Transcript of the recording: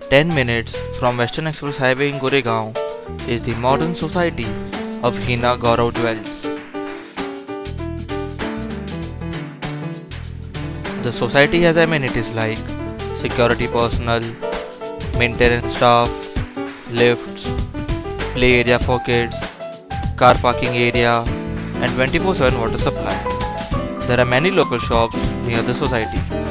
10 minutes from Western Express Highway in Goregaon is the modern society of Hina Gaurav dwells. The society has amenities like security personnel, maintenance staff, lifts, play area for kids, car parking area, and 24/7 water supply. There are many local shops near the society.